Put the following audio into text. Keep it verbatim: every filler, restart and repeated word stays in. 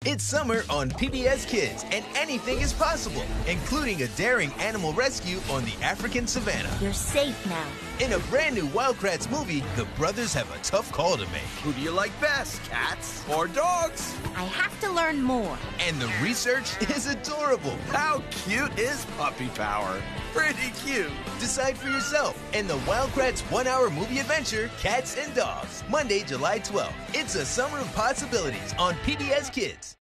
It's summer on P B S Kids, and anything is possible, including a daring animal rescue on the African savannah. You're safe now. In a brand new Wild Kratts movie, the brothers have a tough call to make. Who do you like best, cats or dogs? I have to learn more. And the research is adorable. How cute is Puppy Power? Pretty cute. Decide for yourself in the Wild Kratts one-hour movie adventure, Cats and Dogs. Monday, July twelfth. It's a summer of possibilities on P B S Kids.